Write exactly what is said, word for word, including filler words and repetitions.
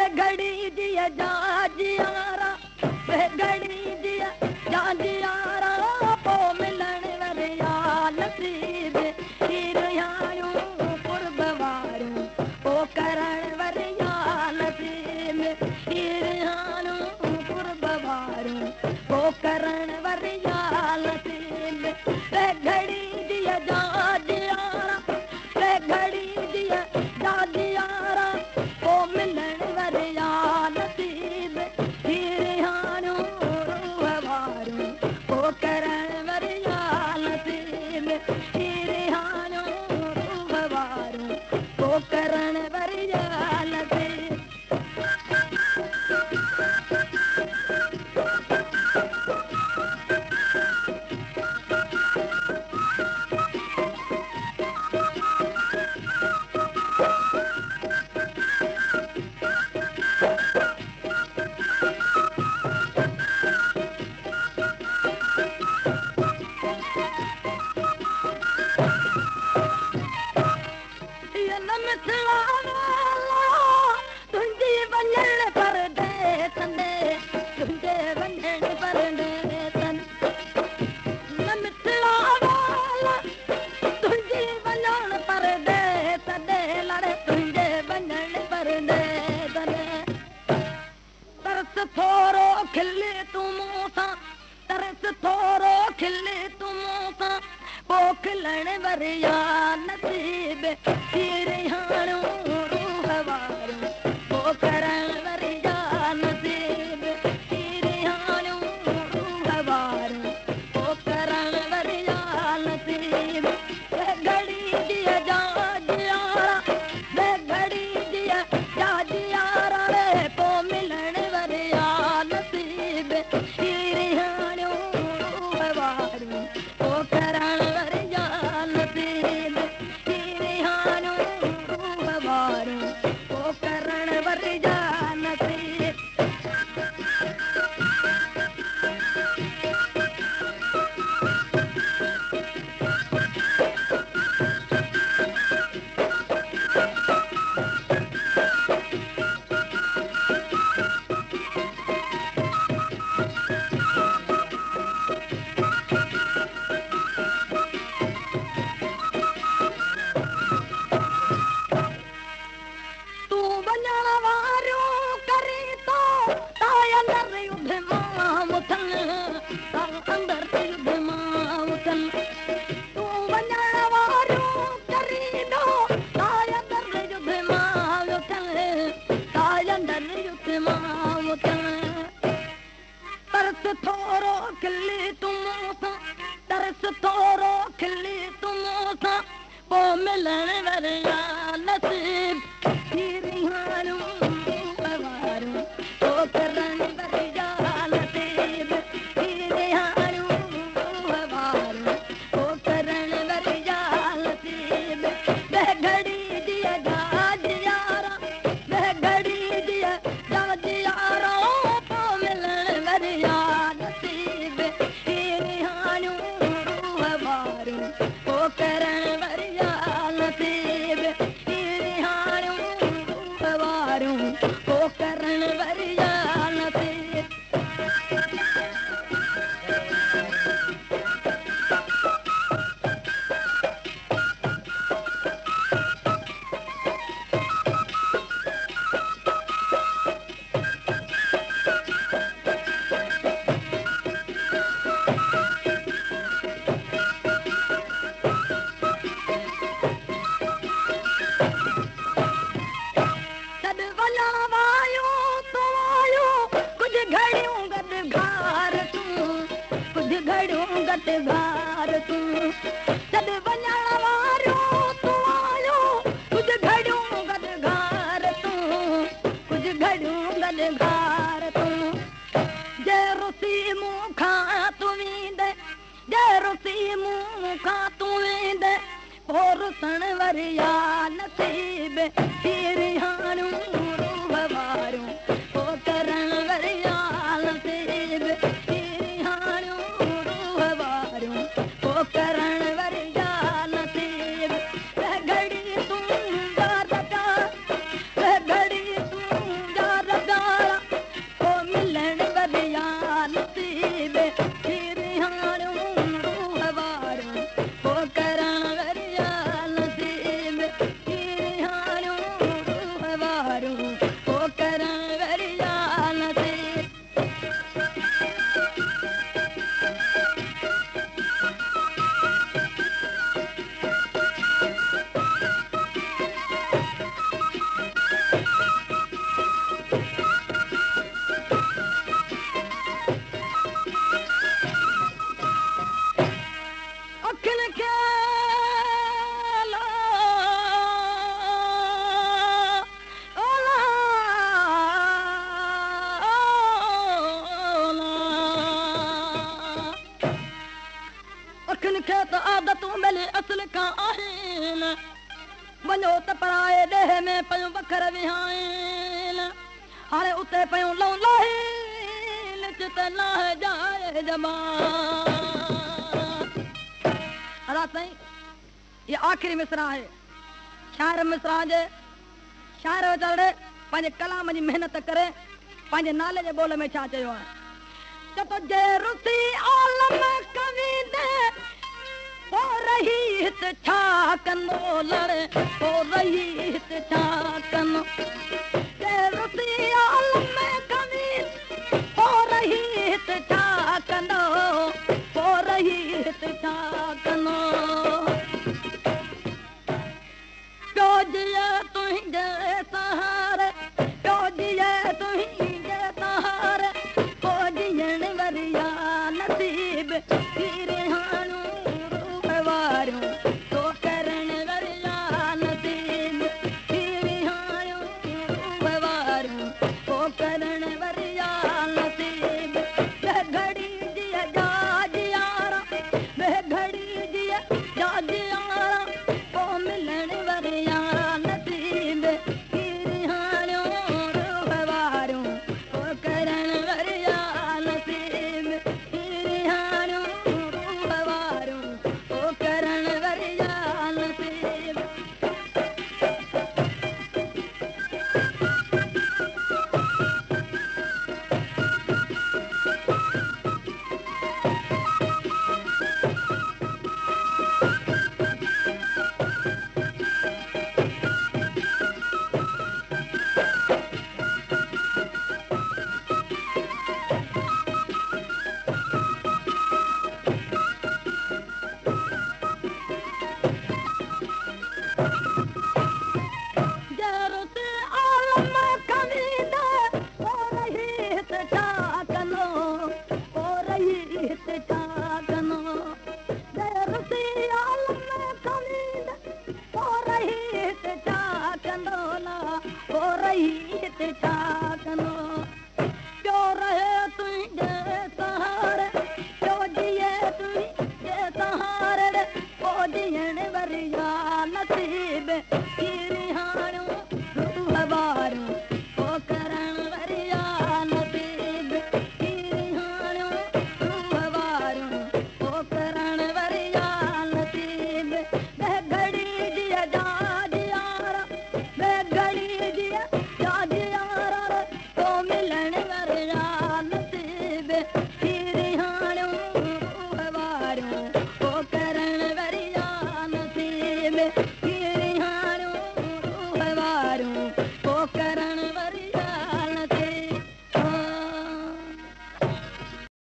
घड़ी दिया जाजियारा वे घड़ी दिया जाजियारा पो मिलन वरिया नसीब हीरियाणू कुर्बवारू ओ करण वरिया नसीब हीरियाणू कुर्बवारू ओ करण वरिया नसीब वे घड़ी दिया जाजियारा वे घड़ी दिया जाजियारा ओ मिलन वरिया नसीब हीरियाणू कुर्बवारू ओ करण वरिया नसीब हीरियाणू कुर्बवारू ओ करण वरिया नसीब तुंहिंजी वञण पर दे तंदे तुंहिंजे वञण पर दे तन न मिठड़ा वाला तुंहिंजी वञण पर दे तंदे लड़े तुंहिंजे वञण पर दे तने तरस थोरो खिले तूं मूं सां तरस थोरो खिले तूं मूं सां पोइ खिलण वरिया नसीब हीरियाणू रूहवारू ओ करण वरिया नसीब हीरियाणू रूहवारू ओ करण वरिया नसीब वे घड़ी दिया जाजियारा वे घड़ी दिया जाजियारा वे पो मिलन वरिया नसीब हीरियाणू रूहवारू ओ करण वरिया नसीब हीरियाणू रूहवारू ओ करण वरिया नसीब तूं वञण वारो करी तो ताय अंदर युद्ध मां उथन तां अंदर युद्ध मां उथन तूं वञण वारो करी तो ताय अंदर युद्ध मां उथन ताय अंदर युद्ध मां उथन तरस थोरो खिली तूं मूं सां तरस थोरो खिली तूं मूं सां पोइ मिलण वरिया नसीब हीरियाणू रूहवारू ओ करण वरिया नसीब हीरियाणू रूहवारू ओ करण वरिया नसीब वे घड़ी दिया जाजियारा वे घड़ी दिया जाजियारा पोइ मिलण वरिया नसीब हीरियाणू रूहवारू ओ करण वरिया नसीब हीरियाणू रूहवारू ओ करण वरिया नसीब सद वञण वायो तो आयो कुझु घड़ियूं गॾु घार तूं कुझु घड़ियूं गॾु घार तूं सद वञण वारो तो आयो कुझु घड़ियूं गॾु घार तूं कुझु घड़ियूं गॾु घार तूं जे रुसी मूं खां तूं वेंदे जे रुसी मूं खां तूं वेंदे पोइ रुसण वरिया नसीब हीरियाणू रूहवारू ओ करण वरिया नसीब हीरियाणू रूहवारू ओ करण वरिया नसीब वे घड़ी तूं जा रजा वे घड़ी तूं जा में पयूं बखर विहाइन हाणे उते पयूं लऊं लाहिन चित नाहे जाए जमान। अदा साईं ये आखिरी मिसरा है शायर मिसरा जे शायर वीचारे पंहिंजे कलाम जी महिनत करे पंहिंजे नाले जे बोल में छा चयो आहे त तुंहिंजे रुसी आलम कवी दे हो रही हित छा कंदो लड़े हो रही हित छा कंदो ते रुसी आलम कवी हो रही हित छा कंदो हो रही हित छा कंदो प्यो जिए तुंहिंजे सहारे प्यो जिए तुंहिंजे सहारे हो जीअण वरिया नसीब हीरे हाणू रूप वारियूं तो करण वरिया नसीब हीरे हाणू रूप वारियूं तो करण वरिया नसीब वे घड़ी जिया जाज यारा वे घड़ी जिया जाज यारा तो मिलण वरिया नसीब हीरे हाणू रूप वारियूं तो करण वरिया नसीब हीरे हाणू रूप वारियूं तो करण वरिया नसीब। जरुसी आलम कवीदा हो रही हित छा कंदो हो रही हित छा कंदो जरुसी आलम कवीदा हो रही हित छा कंदो ला हो रही हित छा कंदो।